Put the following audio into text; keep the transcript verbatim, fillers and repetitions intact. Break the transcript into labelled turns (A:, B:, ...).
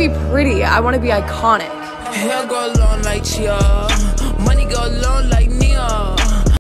A: be pretty. I want to be iconic.
B: Hair go long like Chia.